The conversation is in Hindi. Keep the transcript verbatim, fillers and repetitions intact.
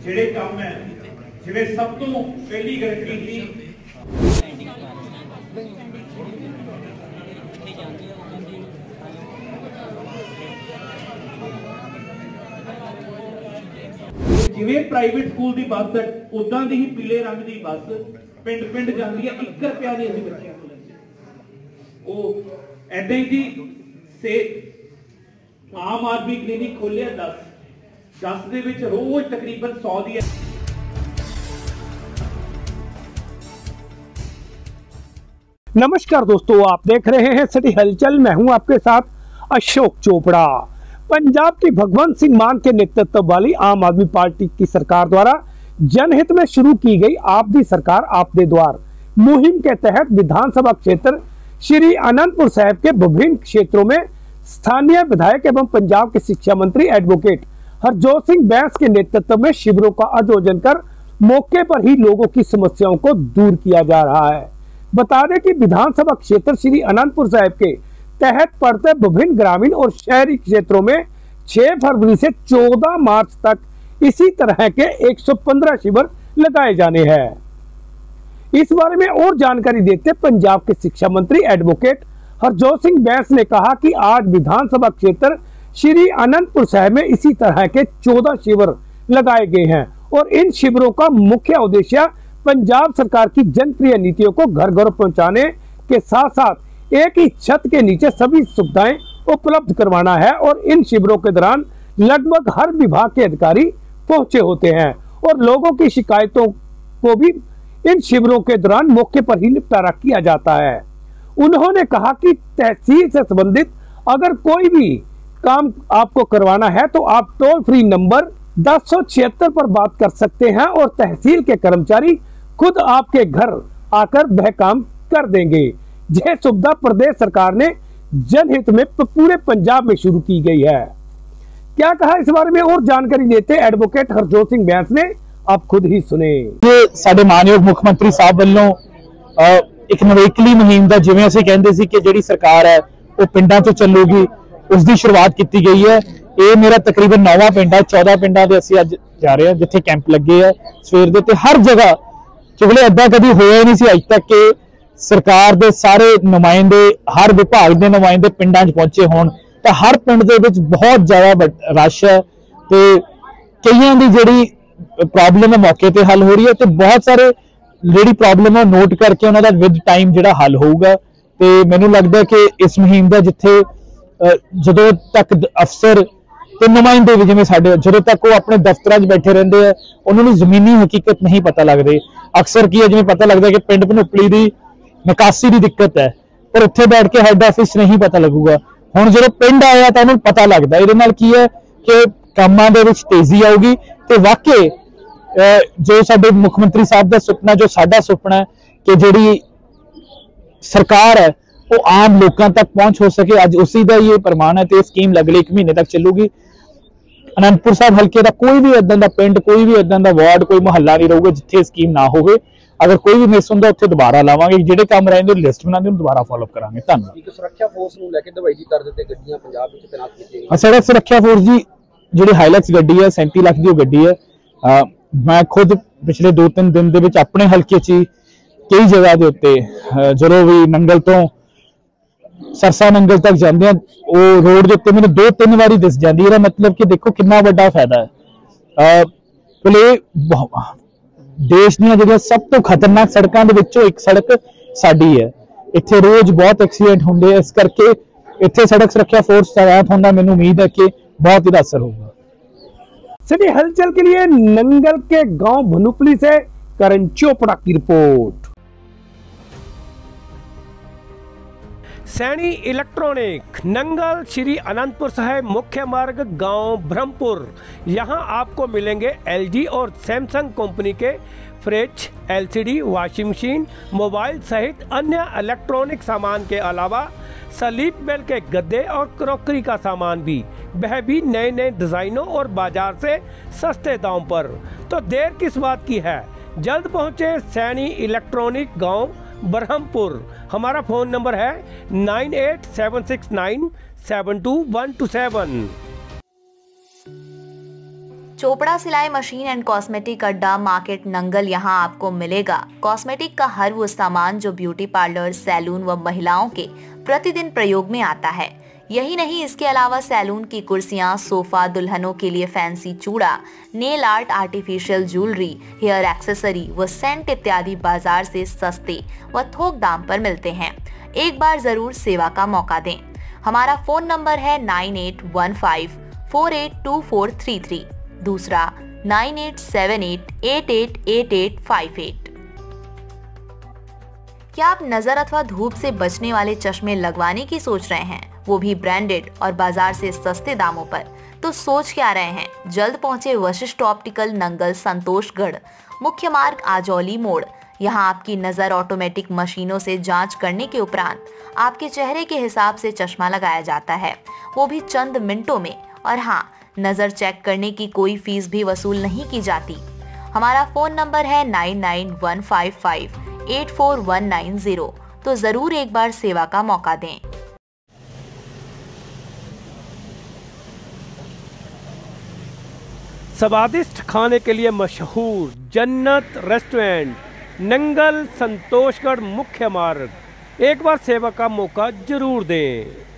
ਜਿਹੜੇ ਕੰਮ ਹੈ ਜਿਵੇਂ ਸਭ ਤੋਂ ਪਹਿਲੀ ਗਾਰੰਟੀ ਸੀ ਜਿਵੇਂ ਪ੍ਰਾਈਵੇਟ ਸਕੂਲ ਦੀ ਬੱਸ ਹੈ ਉਦਾਂ ਦੀ ਹੀ ਪੀਲੇ ਰੰਗ ਦੀ ਬੱਸ ਪਿੰਡ ਪਿੰਡ ਜਾਂਦੀ ਹੈ ਇੱਕ ਰੁਪਿਆ ਦੀ ਅਸੀਂ ਬੱਚਿਆਂ ਨੂੰ ਲੈਂਦੇ ਉਹ ਐਦਾਂ ਹੀ ਜੀ ਸੇ ਆਮ ਆਦਮੀ ਕਲੀਨਿਕ ਖੋਲਿਆ दस दस ਦੇ ਵਿੱਚ ਰੋਜ਼ ਤਕਰੀਬਨ सौ ਦੀ नमस्कार दोस्तों, आप देख रहे हैं सिटी हलचल। मैं हूं आपके साथ अशोक चोपड़ा। पंजाब की भगवंत सिंह मान के नेतृत्व वाली आम आदमी पार्टी की सरकार द्वारा जनहित में शुरू की गई आपदी सरकार आपदे द्वार मुहिम के तहत विधानसभा क्षेत्र श्री आनंदपुर साहिब के विभिन्न क्षेत्रों में स्थानीय विधायक एवं पंजाब के शिक्षा मंत्री एडवोकेट हरजोत सिंह बैंस के नेतृत्व में शिविरों का आयोजन कर मौके पर ही लोगों की समस्याओं को दूर किया जा रहा है। बता दें कि विधानसभा क्षेत्र श्री आनंदपुर साहिब के तहत पड़ते विभिन्न ग्रामीण और शहरी क्षेत्रों में छह फरवरी से चौदह मार्च तक इसी तरह के एक सौ पंद्रह शिविर लगाए जाने हैं। इस बारे में और जानकारी देते पंजाब के शिक्षा मंत्री एडवोकेट हरजोत सिंह बैंस ने कहा कि आज विधानसभा क्षेत्र श्री आनंदपुर साहिब में इसी तरह के चौदह शिविर लगाए गए हैं और इन शिविरों का मुख्य उद्देश्य पंजाब सरकार की जनप्रिय नीतियों को घर घर पहुंचाने के साथ साथ एक ही छत के नीचे सभी सुविधाएं उपलब्ध करवाना है और इन शिविरों के दौरान लगभग हर विभाग के अधिकारी पहुंचे होते हैं और लोगों की शिकायतों को भी इन शिविरों के दौरान मौके पर ही निपटारा किया जाता है। उन्होंने कहा कि तहसील से संबंधित अगर कोई भी काम आपको करवाना है तो आप टोल फ्री नंबर दस सौ छिहत्तर पर बात कर सकते हैं और तहसील के कर्मचारी खुद आपके घर आकर वह काम कर देंगे। यह सुविधा प्रदेश सरकार ने जनहित में पूरे पंजाब में शुरू की गई है। क्या कहा इस बारे में और जानकारी देते एडवोकेट हरजोत सिंह बैंस ने, आप खुद ही सुने। ये साडे मानयोग मुख्यमंत्री साहब वालों एक नवेकली मुहिम का जिवें असीं कहंदे सी कि जिहड़ी सरकार है वो पिंडां तो चलूगी उसकी शुरुआत की गई है। ये मेरा तकरीबन नौवां पिंड है, चौदह पिंडा दे असीं अज जा रहे हैं जिथे कैंप लगे है सवेर दे ते हर जगह चुगले अद्दा कभी होया ही नहीं सी अज तक कि सरकार दे सारे नुमाइंदे हर विभाग के नुमाइंदे पिंडां च पहुंचे होण तां हर पिंड दे विच बहुत ज्यादा रश है ते कईयां दी जिहड़ी प्रॉब्लम है मौके ते हल हो रही है ते बहुत सारे जिहड़ी प्रॉब्लम है नोट करके उन्हां दा विद टाइम जिहड़ा हल होऊगा ते मैनूं लगदा कि इस मुहिम दा जिथे जदों तक अफसर ते नुमाइंदे भी जिवें साडे जदों तक वो अपने दफ्तरां च बैठे रहिंदे हैं उन्होंने जमीनी हकीकत नहीं पता लगदे। अक्सर की है जिवें पता लगदा कि पिंड भनुपली दी निकासी की दिक्कत है पर उत्थे बैठ के हैड ऑफिस नहीं पता लगूगा। हुण जदों पिंड आया तां उन्हां नूं पता लगदा इहदे नाल की है कि कामां दे विच तेजी आऊगी ते वाकई जो साडे मुख्यमंत्री साहब दा सुपना जो साडा सुपना है कि जिहड़ी सरकार है वो आम लोगों तक पहुंच हो सके अज उसी का ये प्रमाण है। तो स्कीम अगले एक महीने तक चलूगी। आनंदपुर साहब हल्के का कोई भी इदां दा पिंड कोई भी इदां दा वार्ड कोई मुहल्ला नहीं रहूगा जिथे स्कीम ना होवे। अगर कोई भी मिस हुंदा उत्थे दोबारा लावांगे जिहड़े काम रहिंदे लिस्ट बनांदे उहनूं दोबारा फॉलो अप करांगे। धन्नवाद। एक सुरक्षा फोर्स नूं लैके दवाई दी तरज ते गड्डियां पंजाब विच तैनात कीतीਆਂ गईਆਂ। सड़क सुरक्षा फोर्स जी जिहड़ी हाईलैक्स गड्डी है सैंती लाख दी गड्डी है। मैं खुद पिछले दो तीन दिन दे विच अपने हल्के च कई जगह के उत्ते जदों भी नंगल तो सरसा नंगल तक जाते हैं वो रोड के उत्ते मैंने दो तीन बारी दिस जाती है। मतलब कि देखो कितना बड़ा फायदा है। भले देश दी जिहड़ियां सब तो खतरनाक सड़कों के विचों एक सड़क साडी है। इत्थे रोज बहुत एक्सीडेंट होंदे, इस करके इत्थे सड़क सुरक्षा फोर्स तैनात होना मैनूं उम्मीद है कि बहुत ही असर होगा। सिटी हलचल के लिए नंगल के गांव भनुपली से करण चोपड़ा की रिपोर्ट। सैनी इलेक्ट्रॉनिक नंगल श्री आनंदपुर साहिब मुख्य मार्ग गांव ब्रह्मपुर। यहां आपको मिलेंगे एलजी और सैमसंग कंपनी के fridge, LCD, washing machine, mobile सहित अन्य इलेक्ट्रॉनिक सामान के अलावा स्लीप बेल के गद्दे और क्रॉकरी का सामान भी, वह भी नए नए डिजाइनों और बाजार से सस्ते दाम पर। तो देर किस बात की है, जल्द पहुंचे सैनी इलेक्ट्रॉनिक गांव ब्रह्मपुर। हमारा फ़ोन नंबर है nine eight seven six nine seven two one two seven. Chopra सिलाई मशीन एंड कॉस्मेटिक अड्डा मार्केट नंगल यहाँ आपको मिलेगा कॉस्मेटिक का हर वो सामान जो ब्यूटी पार्लर, सैलून व महिलाओं के प्रतिदिन प्रयोग में आता है। यही नहीं, इसके अलावा सैलून की कुर्सियां, सोफा, दुल्हनों के लिए फैंसी चूड़ा, nail art, artificial jewellery, hair accessory व सेंट इत्यादि बाजार से सस्ते व थोक दाम पर मिलते हैं। एक बार जरूर सेवा का मौका दें। हमारा फोन नंबर है nine eight one five four eight two four three three, दूसरा nine eight seven eight eight eight eight eight five eight. क्या आप नजर अथवा धूप से बचने वाले चश्मे लगवाने की सोच रहे हैं, वो भी ब्रांडेड और बाजार से सस्ते दामों पर? तो सोच क्या रहे हैं, जल्द पहुंचे वशिष्ठ ऑप्टिकल, नंगल, संतोषगढ़, मुख्य मार्ग, आजौली मोड़। यहाँ आपकी नजर ऑटोमेटिक मशीनों से जांच करने के उपरांत आपके चेहरे के हिसाब से चश्मा लगाया जाता है, वो भी चंद मिनटों में। और हाँ, नजर चेक करने की कोई फीस भी वसूल नहीं की जाती। हमारा फोन नंबर है nine nine one five five eight four one nine zero, तो जरूर एक बार सेवा का मौका दें। स्वादिष्ट खाने के लिए मशहूर जन्नत रेस्टोरेंट, नंगल, संतोषगढ़ मुख्य मार्ग। एक बार सेवा का मौका जरूर दें।